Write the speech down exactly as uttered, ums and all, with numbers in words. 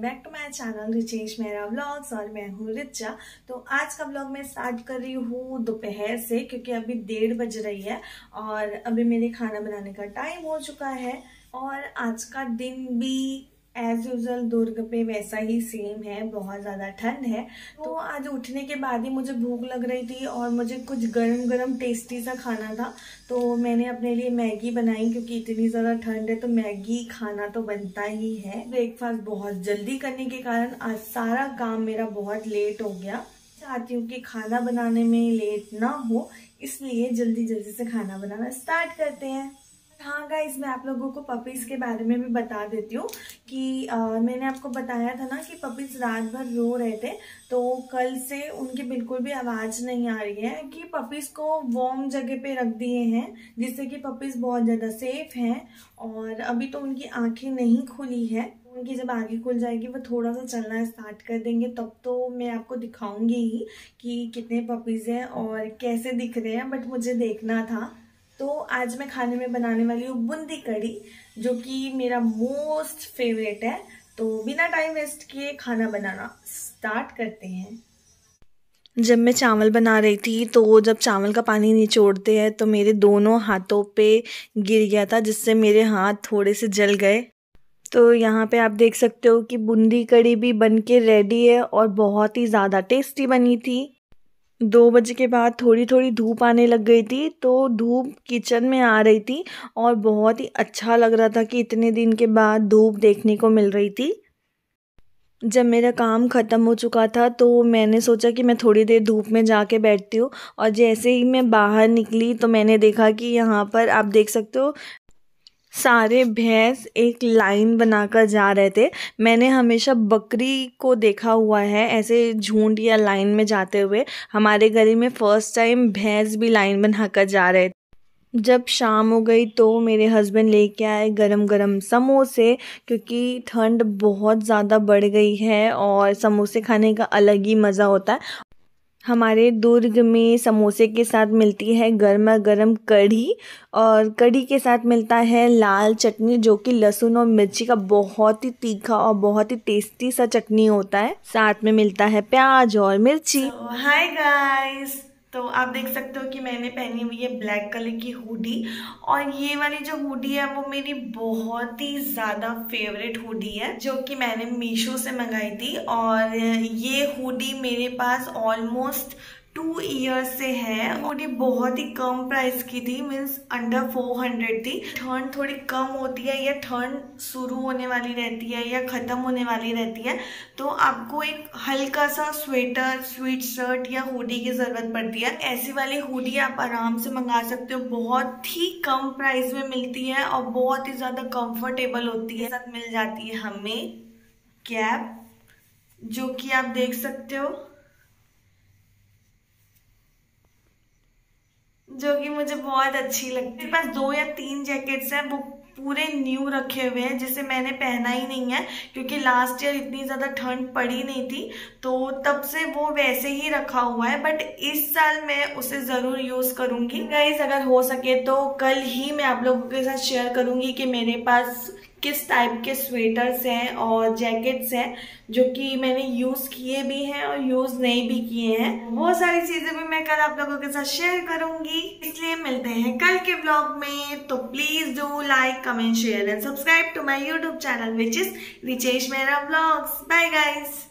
Back to my channel Richesh मेरा vlogs और मैं हूँ रिचा। तो आज का व्लॉग मैं स्टार्ट कर रही हूँ दोपहर से, क्योंकि अभी डेढ़ बज रही है और अभी मेरे खाना बनाने का टाइम हो चुका है। और आज का दिन भी एज यूजल दुर्ग पे वैसा ही सेम है, बहुत ज़्यादा ठंड है। तो आज उठने के बाद ही मुझे भूख लग रही थी और मुझे कुछ गरम गरम टेस्टी सा खाना था, तो मैंने अपने लिए मैगी बनाई। क्योंकि इतनी ज़्यादा ठंड है तो मैगी खाना तो बनता ही है। ब्रेकफास्ट बहुत जल्दी करने के कारण आज सारा काम मेरा बहुत लेट हो गया। चाहती हूँ कि खाना बनाने में लेट ना हो, इसलिए जल्दी जल्दी से खाना बनाना स्टार्ट करते हैं। हाँ गाइस, मैं आप लोगों को पपीज़ के बारे में भी बता देती हूँ कि आ, मैंने आपको बताया था ना कि पपीज़ रात भर रो रहे थे। तो कल से उनकी बिल्कुल भी आवाज़ नहीं आ रही है कि पपीज़ को वार्म जगह पे रख दिए हैं, जिससे कि पपीज़ बहुत ज़्यादा सेफ हैं। और अभी तो उनकी आंखें नहीं खुली है, उनकी जब आगे खुल जाएगी वो थोड़ा सा चलना स्टार्ट कर देंगे, तब तो मैं आपको दिखाऊंगी ही कि कितने पपीज़ हैं और कैसे दिख रहे हैं। बट मुझे देखना था। तो आज मैं खाने में बनाने वाली हूँ बूंदी कढ़ी, जो कि मेरा मोस्ट फेवरेट है। तो बिना टाइम वेस्ट किए खाना बनाना स्टार्ट करते हैं। जब मैं चावल बना रही थी तो जब चावल का पानी निचोड़ते हैं तो मेरे दोनों हाथों पे गिर गया था, जिससे मेरे हाथ थोड़े से जल गए। तो यहाँ पे आप देख सकते हो कि बूंदी कढ़ी भी बन के रेडी है और बहुत ही ज़्यादा टेस्टी बनी थी। दो बजे के बाद थोड़ी थोड़ी धूप आने लग गई थी, तो धूप किचन में आ रही थी और बहुत ही अच्छा लग रहा था कि इतने दिन के बाद धूप देखने को मिल रही थी। जब मेरा काम ख़त्म हो चुका था तो मैंने सोचा कि मैं थोड़ी देर धूप में जाके बैठती हूँ। और जैसे ही मैं बाहर निकली तो मैंने देखा कि यहाँ पर आप देख सकते हो सारे भैंस एक लाइन बनाकर जा रहे थे। मैंने हमेशा बकरी को देखा हुआ है ऐसे झुंड या लाइन में जाते हुए। हमारे गली में फर्स्ट टाइम भैंस भी लाइन बनाकर जा रहे थे। जब शाम हो गई तो मेरे हस्बैंड लेके आए गरम गरम समोसे, क्योंकि ठंड बहुत ज़्यादा बढ़ गई है और समोसे खाने का अलग ही मज़ा होता है। हमारे दुर्ग में समोसे के साथ मिलती है गर्मा गर्म कढ़ी, और कढ़ी के साथ मिलता है लाल चटनी, जो कि लहसुन और मिर्ची का बहुत ही तीखा और बहुत ही टेस्टी सा चटनी होता है। साथ में मिलता है प्याज और मिर्ची। हाय गाइस, तो आप देख सकते हो कि मैंने पहनी हुई है ब्लैक कलर की हुडी, और ये वाली जो हुडी है वो मेरी बहुत ही ज़्यादा फेवरेट हुडी है, जो कि मैंने मीशो से मंगाई थी। और ये हुडी मेरे पास ऑलमोस्ट टू ईयर्स से है। हुडी बहुत ही कम प्राइस की थी, मीन्स अंडर फोर हंड्रेड थी। ठंड थोड़ी कम होती है या ठंड शुरू होने वाली रहती है या ख़त्म होने वाली रहती है, तो आपको एक हल्का सा स्वेटर, स्वीट शर्ट या हुडी की ज़रूरत पड़ती है। ऐसी वाली हुडी आप आराम से मंगा सकते हो, बहुत ही कम प्राइस में मिलती है और बहुत ही ज़्यादा कंफर्टेबल होती है। साथ मिल जाती है हमें कैप, जो कि आप देख सकते हो, जो कि मुझे बहुत अच्छी लगती है। मेरे पास दो या तीन जैकेट्स हैं, वो पूरे न्यू रखे हुए हैं, जिसे मैंने पहना ही नहीं है क्योंकि लास्ट ईयर इतनी ज़्यादा ठंड पड़ी नहीं थी, तो तब से वो वैसे ही रखा हुआ है। बट इस साल मैं उसे ज़रूर यूज़ करूँगी। गाइस, अगर हो सके तो कल ही मैं आप लोगों के साथ शेयर करूँगी कि मेरे पास किस टाइप के स्वेटर्स हैं और जैकेट्स हैं, जो कि मैंने यूज़ किए भी हैं और यूज़ नहीं भी किए हैं। वो सारी चीज़ें भी मैं कल आप लोगों के साथ शेयर करूंगी। इसलिए मिलते हैं कल के ब्लॉग में। तो please do like, comment, share and subscribe to my YouTube channel which is Richesh मेरा व्लॉग्स। Bye guys.